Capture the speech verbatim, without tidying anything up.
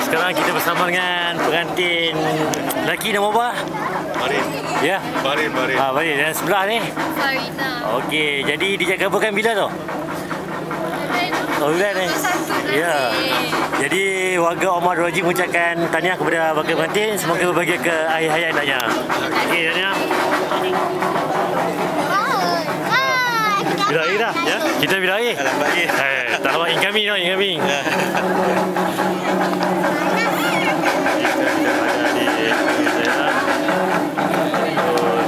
sekarang kita bersama dengan pengantin lelaki nama apa? Bahrin. Ya. Bahrin, Bahrin. Ah, Bahrin. Dan sebelah ni? Farina. Okey, jadi dijangkakan bila tu? Oh, bulan ni. Ya. Jadi warga Omar Roji mengucapkan tahniah kepada bakal pengantin, semoga berbahagia ke akhir hayat anaknya. Okey, tahniah. Bila air dah? Ya. Kita bila air? Lambat lagi. Eh, tak lambat incoming tau, incoming. Ya. Kita ada di